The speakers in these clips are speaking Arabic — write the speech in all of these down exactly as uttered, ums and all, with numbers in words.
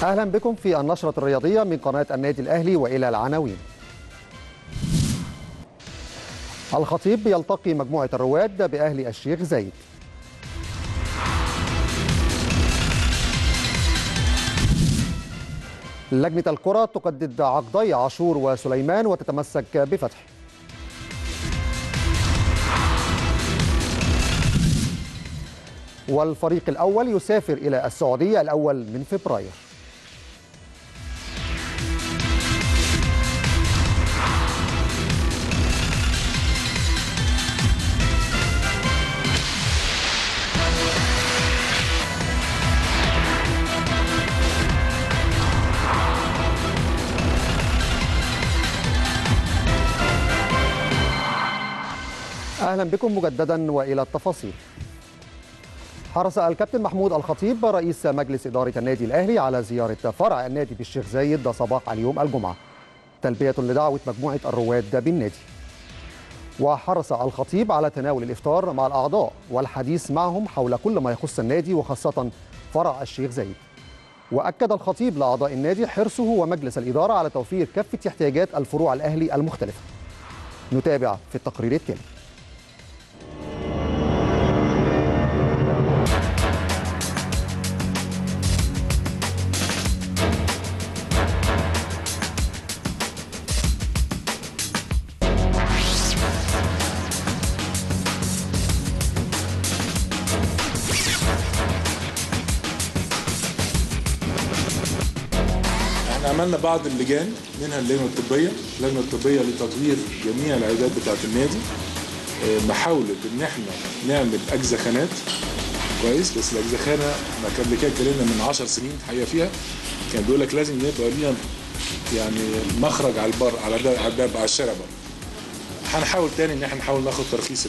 أهلا بكم في النشرة الرياضية من قناة النادي الأهلي، وإلى العناوين. الخطيب يلتقي مجموعة الرواد بأهل الشيخ زايد. لجنة الكرة تجدد عقدي عاشور وسليمان وتتمسك بفتح. والفريق الأول يسافر إلى السعودية الأول من فبراير. أهلا بكم مجددا وإلى التفاصيل. حرص الكابتن محمود الخطيب رئيس مجلس إدارة النادي الأهلي على زيارة فرع النادي بالشيخ زايد صباح اليوم الجمعة تلبية لدعوة مجموعة الرواد بالنادي. وحرص الخطيب على تناول الإفطار مع الأعضاء والحديث معهم حول كل ما يخص النادي وخاصة فرع الشيخ زايد. وأكد الخطيب لأعضاء النادي حرصه ومجلس الإدارة على توفير كافة احتياجات الفروع الأهلي المختلفة. نتابع في التقرير التالي. عملنا بعض اللجان، منها اللجنه الطبيه، اللجنه الطبيه لتطوير جميع العيادات بتاعه النادي، محاوله ان احنا نعمل اجزخانات كويس. بس الاجزخانه ما كان كده اتكلمنا من عشر سنين الحقيقه فيها، كان بيقول لك لازم يبقى لينا يعني مخرج على البر، على الباب، على الشارع بره. هنحاول تاني ان احنا نحاول ناخد ترخيص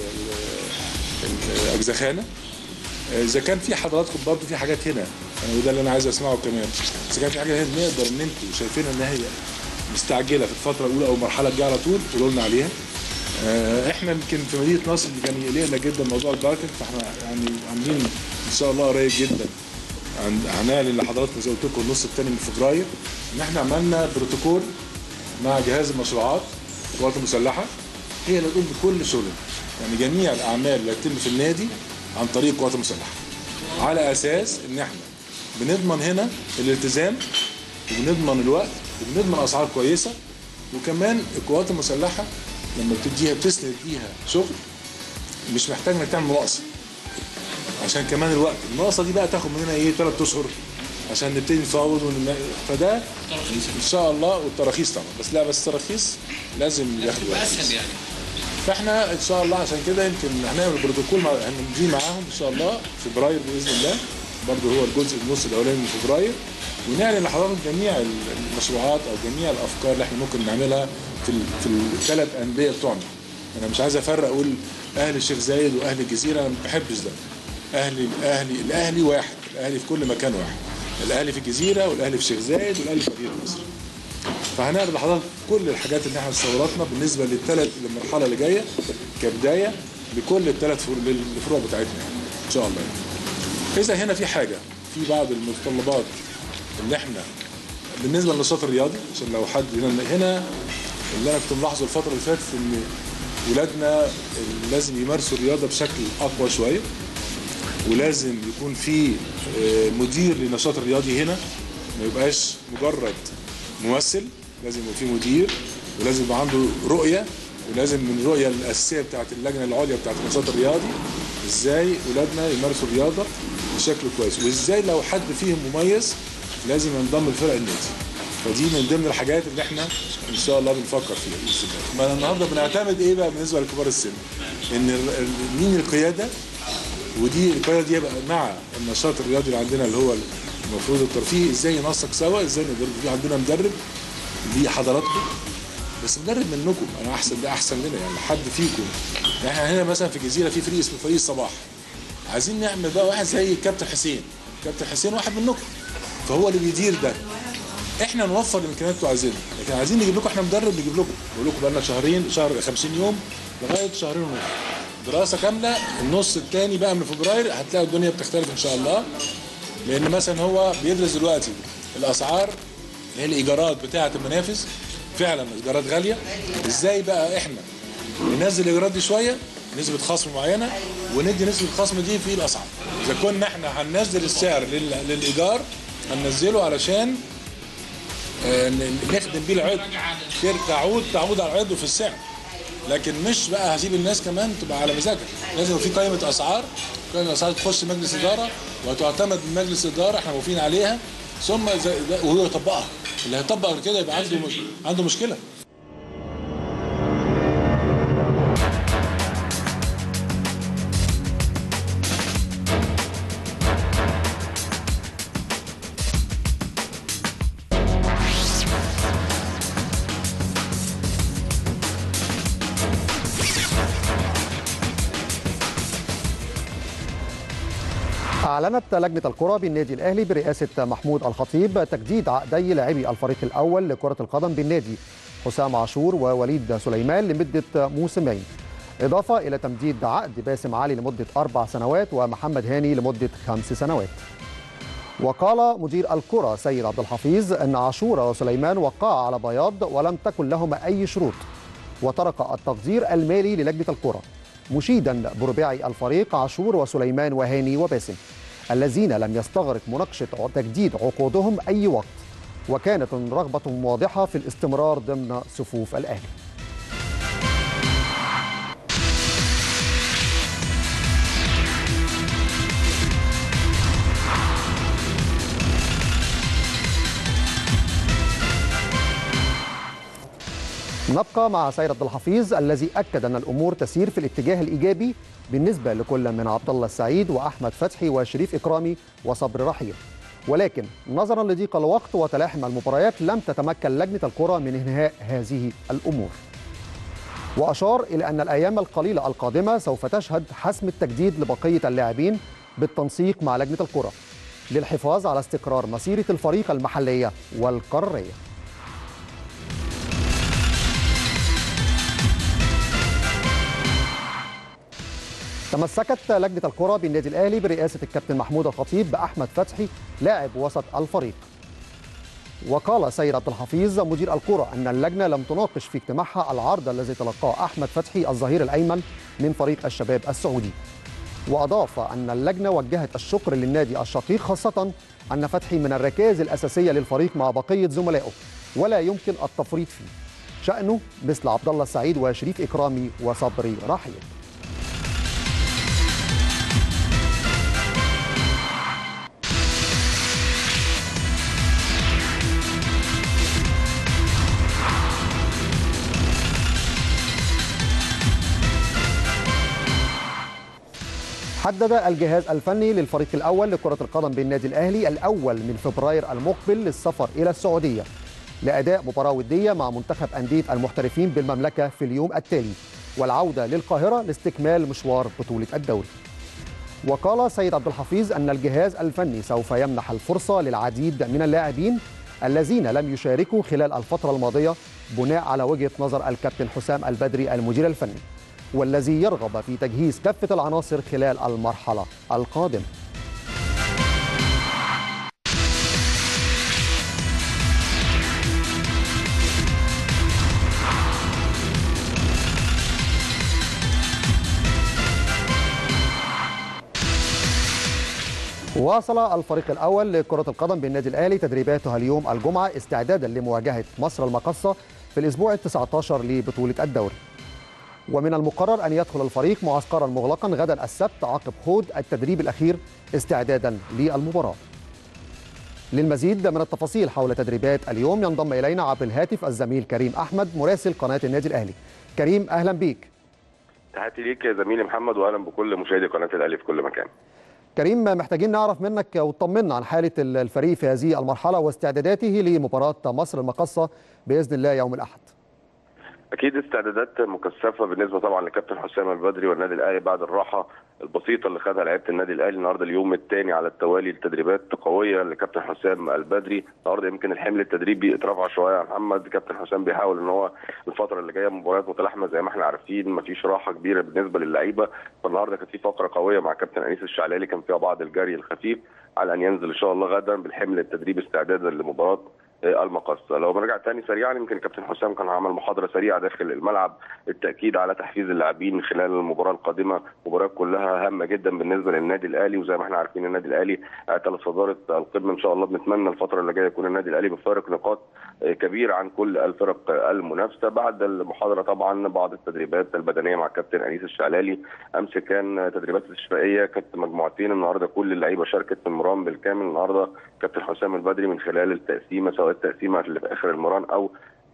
الاجزخانه. اذا كان في حضراتكم برضه في حاجات هنا، يعني وده اللي انا عايز اسمعه كمان، اذا كان في حاجه هنا نقدر ان انتوا شايفينها ان هي مستعجله في الفتره الاولى او المرحله الجايه على طول تقولوا لنا عليها. احنا يمكن في مدينه نصر اللي كان يقلقنا جدا موضوع الباركنج، فاحنا يعني عاملين ان شاء الله قريب جدا هنعلن لحضراتكم زي ما قلت لكم النص الثاني من فبراير ان احنا عملنا بروتوكول مع جهاز المشروعات القوات المسلحه، هي اللي تقوم بكل شغلنا، يعني جميع الاعمال اللي هتتم في النادي عن طريق القوات المسلحه، على اساس ان احنا بنضمن هنا الالتزام وبنضمن الوقت وبنضمن اسعار كويسه. وكمان القوات المسلحه لما بتديها بتسند ليها شغل مش محتاج انك تعمل مناقصه عشان كمان الوقت. المناقصه دي بقى تاخد مننا ايه ثلاث اشهر عشان نبتدي نفاوض ونم... فده ان شاء الله. والتراخيص طبعا، بس لا بس التراخيص لازم ياخد وقت اسهل يعني. فاحنا ان شاء الله عشان كده يمكن هنعمل بروتوكول مع هنمضي معاهم ان شاء الله في فبراير باذن الله، برضه هو الجزء النص الاولاني من فبراير، ونعلن لحضراتكم جميع المشروعات او جميع الافكار اللي احنا ممكن نعملها في ال في الثلاث انديه بتوعنا. انا مش عايز افرق اقول اهل الشيخ زايد واهل الجزيره، انا ما بحبش ده. اهلي الاهلي الاهلي واحد، الاهلي في كل مكان واحد، الاهلي في الجزيره والاهلي في الشيخ زايد والاهلي في مدينه نصر. فهنعرض لحضرتك كل الحاجات اللي احنا استوردنا بالنسبه للثلاث المرحله اللي جايه كبدايه لكل الثلاث الفروع بتاعتنا يعني ان شاء الله. اذا هنا في حاجه في بعض المتطلبات اللي احنا بالنسبه للنشاط الرياضي، عشان لو حد هنا, هنا اللي انا كنت ملاحظه الفتره اللي فاتت ان ولادنا لازم يمارسوا الرياضه بشكل اقوى شويه، ولازم يكون في مدير للنشاط الرياضي هنا، ما يبقاش مجرد ممثل، لازم يبقى في مدير ولازم يبقى عنده رؤيه، ولازم من الرؤيه الاساسيه بتاعت اللجنه العليا بتاعت النشاط الرياضي ازاي اولادنا يمارسوا الرياضه بشكل كويس، وازاي لو حد فيهم مميز لازم ينضم لفرق النادي. فدي من ضمن الحاجات اللي احنا ان شاء الله بنفكر فيها باذن الله. ما النهارده بنعتمد ايه بقى بالنسبه لكبار السن؟ ان مين القياده، ودي القياده دي يبقى مع النشاط الرياضي اللي عندنا اللي هو المفروض الترفيه، ازاي ننسق سوا، ازاي نقدر. في عندنا مدرب لحضراتكم، بس مدرب منكم، انا احسن ده احسن لنا يعني حد فيكم. احنا هنا مثلا في الجزيره في فريق اسمه فريق الصباح، عايزين نعمل بقى واحد زي كابتن حسين. كابتن حسين واحد منكم، فهو اللي بيدير ده. احنا نوفر الامكانيات اللي انتوا عايزينها، لكن عايزين نجيب لكم احنا مدرب نجيب لكم، بقول لكم بقى لنا شهرين، شهر خمسين يوم لغايه شهرين ونص دراسه كامله. النص الثاني بقى من فبراير هتلاقوا الدنيا بتختلف ان شاء الله، لان مثلا هو بيدرس دلوقتي الاسعار اللي هي الايجارات بتاعه المنافس فعلا ايجارات غاليه. ازاي بقى احنا ننزل الايجارات دي شويه، نسبه خصم معينه، وندي نسبه الخصم دي في الاسعار. اذا كنا احنا هننزل السعر للايجار هننزله علشان نخدم بيه العضو، تعود تعود على العضو في السعر، لكن مش بقى هسيب الناس كمان تبقى على مزاجها. لازم في قائمه اسعار، قائمه الاسعار تخش مجلس اداره وتعتمد من مجلس اداره احنا موافقين عليها، ثم وهو يطبقها. اللي هيطبق كده يبقى عنده عنده مشكله. أعلنت لجنة الكرة بالنادي الأهلي برئاسة محمود الخطيب تجديد عقدي لاعبي الفريق الأول لكرة القدم بالنادي حسام عاشور ووليد سليمان لمدة موسمين، إضافة إلى تمديد عقد باسم علي لمدة أربع سنوات ومحمد هاني لمدة خمس سنوات. وقال مدير الكرة سيد عبد الحفيظ أن عاشور وسليمان وقعا على بياض ولم تكن لهما أي شروط، وترك التقدير المالي للجنة الكرة، مشيدا برباعي الفريق عاشور وسليمان وهاني وباسم الذين لم يستغرق مناقشة تجديد عقودهم أي وقت، وكانت رغبتهم واضحة في الاستمرار ضمن صفوف الأهلي. نبقى مع سيد عبد الحفيظ الذي أكد أن الأمور تسير في الاتجاه الإيجابي بالنسبة لكل من عبد الله السعيد وأحمد فتحي وشريف إكرامي وصبري رحيل، ولكن نظرا لضيق الوقت وتلاحم المباريات لم تتمكن لجنة الكرة من إنهاء هذه الأمور. وأشار إلى أن الأيام القليلة القادمة سوف تشهد حسم التجديد لبقية اللاعبين بالتنسيق مع لجنة الكرة للحفاظ على استقرار مسيرة الفريق المحلية والقارية. تمسكت لجنة الكرة بالنادي الأهلي برئاسة الكابتن محمود الخطيب بأحمد فتحي لاعب وسط الفريق. وقال سيد عبد الحفيظ مدير الكرة أن اللجنة لم تناقش في اجتماعها العرض الذي تلقاه أحمد فتحي الظهير الأيمن من فريق الشباب السعودي. وأضاف أن اللجنة وجهت الشكر للنادي الشقيق، خاصة أن فتحي من الركائز الأساسية للفريق مع بقية زملائه ولا يمكن التفريط فيه، شأنه مثل عبد الله السعيد وشريف إكرامي وصبري رحيل. حدد الجهاز الفني للفريق الأول لكرة القدم بالنادي الأهلي الأول من فبراير المقبل للسفر إلى السعودية لأداء مباراة ودية مع منتخب أندية المحترفين بالمملكة في اليوم التالي، والعودة للقاهرة لاستكمال مشوار بطولة الدوري. وقال سيد عبد الحفيظ أن الجهاز الفني سوف يمنح الفرصة للعديد من اللاعبين الذين لم يشاركوا خلال الفترة الماضية بناء على وجهة نظر الكابتن حسام البدري المدير الفني، والذي يرغب في تجهيز كافة العناصر خلال المرحلة القادمة. واصل الفريق الأول لكرة القدم بالنادي الأهلي تدريباتها اليوم الجمعة استعدادا لمواجهة مصر المقصة في الأسبوع التاسع عشر لبطولة الدوري. ومن المقرر أن يدخل الفريق معسكرا مغلقا غدا السبت عقب خوض التدريب الأخير استعدادا للمباراة. للمزيد من التفاصيل حول تدريبات اليوم ينضم إلينا عبر الهاتف الزميل كريم أحمد مراسل قناة النادي الأهلي. كريم أهلا بيك. تحياتي ليك يا زميلي محمد، وأهلا بكل مشاهدي قناة الأهلي في كل مكان. كريم، محتاجين نعرف منك وتطمنا عن حالة الفريق في هذه المرحلة واستعداداته لمباراة مصر المقصة بإذن الله يوم الأحد. اكيد استعدادات مكثفه بالنسبه طبعا لكابتن حسام البدري والنادي الاهلي بعد الراحه البسيطه اللي خدها لعيبه النادي الاهلي. النهارده اليوم الثاني على التوالي التدريبات قويه لكابتن حسام البدري. النهارده يمكن الحمل التدريبي اترفع شويه يا محمد. كابتن حسام بيحاول ان هو الفتره اللي جايه مباريات متلاحمه زي ما احنا عارفين، مفيش راحه كبيره بالنسبه للعيبه. فالنهارده كانت في فقره قويه مع كابتن انيس الشعلالي كان فيها بعض الجري الخفيف. على ان ينزل ان شاء الله غدا بالحمل التدريبي استعدادا لمباراه المقصه. لو بنرجع تاني سريعا، يمكن الكابتن حسام كان عمل محاضره سريعه داخل الملعب، التاكيد على تحفيز اللاعبين خلال المباراه القادمه، مباراه كلها هامه جدا بالنسبه للنادي الاهلي، وزي ما احنا عارفين النادي الاهلي اعتلى صداره القمه. ان شاء الله بنتمنى الفتره اللي جايه يكون النادي الاهلي بفارق نقاط كبير عن كل الفرق المنافسه. بعد المحاضره طبعا بعض التدريبات البدنيه مع الكابتن انيس الشعلالي، امس كان تدريبات استشفائيه، كانت مجموعتين، النهارده كل اللعيبه شاركت في المران بالكامل. النهارده كابتن حسام البدري من خلال التقسيمه، سواء التقسيمه اللي في اخر المران او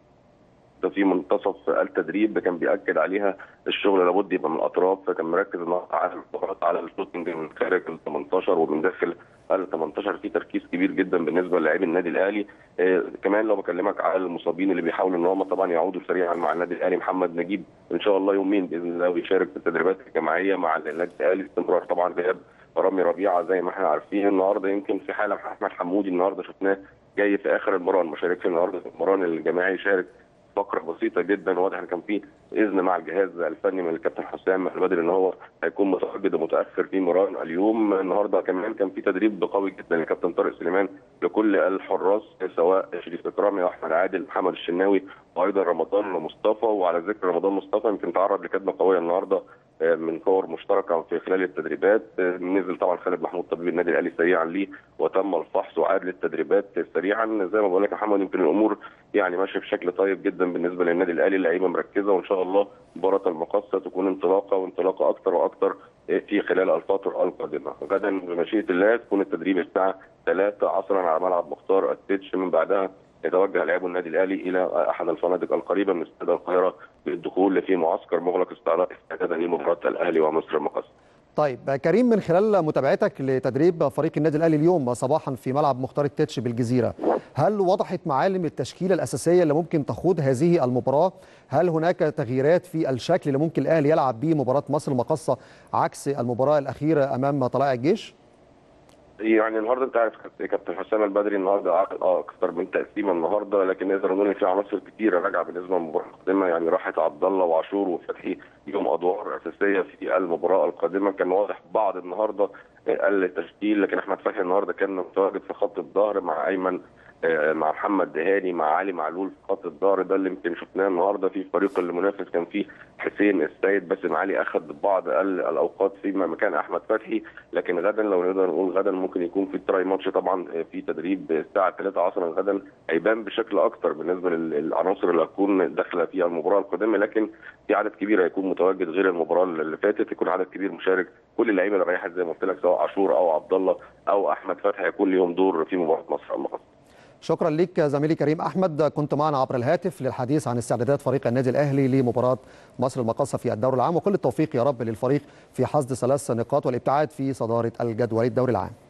في منتصف التدريب، كان بيأكد عليها الشغل لابد يبقى من الاطراف، فكان مركز النهارده على المباراه على الشوتنج من خارج ال ثمانية عشر ومن داخل ال ثمانية عشر، في تركيز كبير جدا بالنسبه للاعبي النادي الاهلي. آه كمان لو بكلمك على المصابين اللي بيحاولوا ان هم طبعا يعودوا سريعا مع النادي الاهلي، محمد نجيب ان شاء الله يومين باذن الله ويشارك في التدريبات الجماعيه مع النادي الاهلي، استمرار طبعا غياب رامي ربيعه زي ما احنا عارفين. النهارده يمكن في حاله احمد حمودي النهارده شفناه جاي في اخر المران، ما شاركش النهارده في المران الجماعي، شارك فقره بسيطه جدا، واضح ان كان في اذن مع الجهاز الفني من الكابتن حسام البدري ان هو هيكون متواجد ومتاخر في مران اليوم. النهارده كمان كان في تدريب قوي جدا للكابتن طارق سليمان لكل الحراس، سواء شريف اكرامي واحمد عادل محمد الشناوي وايضا رمضان مصطفى. وعلى ذكر رمضان مصطفى، يمكن تعرض لكدمه قويه النهارده من كور مشتركه في خلال التدريبات، نزل طبعا خالد محمود طبيب النادي الاهلي سريعا ليه وتم الفحص وعاد للتدريبات سريعا. زي ما بقول لك يا محمد، يمكن الامور يعني ماشيه بشكل طيب جدا بالنسبه للنادي الاهلي، اللعيبه مركزه، وان شاء الله مباراه المقصه تكون انطلاقه وانطلاقه اكثر واكثر في خلال الفتره القادمه. غدا بمشيئه الله تكون التدريب الساعه ثلاثة عصرا على ملعب مختار التتش، من بعدها يتوجه لاعبو النادي الاهلي الى احد الفنادق القريبه من استاد القاهره للدخول في معسكر مغلق استعدادا لمباراه الاهلي ومصر المقصه. طيب كريم، من خلال متابعتك لتدريب فريق النادي الاهلي اليوم صباحا في ملعب مختار التتش بالجزيره، هل وضحت معالم التشكيله الاساسيه اللي ممكن تخوض هذه المباراه؟ هل هناك تغييرات في الشكل اللي ممكن الاهلي يلعب به مباراه مصر المقصه عكس المباراه الاخيره امام طلائع الجيش؟ يعني النهارده انت عارف كابتن حسام البدري النهارده عقد اه اكثر من تقسيمه النهارده، لكن نقدر نقول ان في عناصر كثيره راجعه بالنسبه للمباراه القادمه، يعني راحت عبد الله وعاشور وفتحي ليهم ادوار اساسيه في المباراه القادمه. كان واضح بعض النهارده قل التشكيل، لكن احمد فتحي النهارده كان متواجد في خط الظهر مع ايمن، مع محمد دهاني، مع علي معلول في خط الظهر، ده اللي يمكن شفناه النهارده. في فريق المنافس كان فيه حسين السيد، باسم علي اخذ بعض الاوقات في مكان احمد فتحي، لكن غدا لو نقدر نقول غدا ممكن يكون في تراي ماتش طبعا في تدريب الساعه ثلاثة عصرا غدا، هيبان بشكل اكثر بالنسبه للعناصر اللي هتكون داخله في المباراه القادمه، لكن في عدد كبير هيكون متواجد غير المباراه اللي فاتت، يكون عدد كبير مشارك، كل اللعيبه اللي ريحت زي ما قلت لك سواء عاشور او عبد الله او احمد فتحي هيكون ليهم دور في مباراه مصر المقصه. شكرا لك زميلي كريم احمد، كنت معنا عبر الهاتف للحديث عن استعدادات فريق النادي الاهلي لمباراه مصر المقاصه في الدوري العام، وكل التوفيق يا رب للفريق في حصد ثلاث نقاط والابتعاد في صداره الجدول الدوري العام.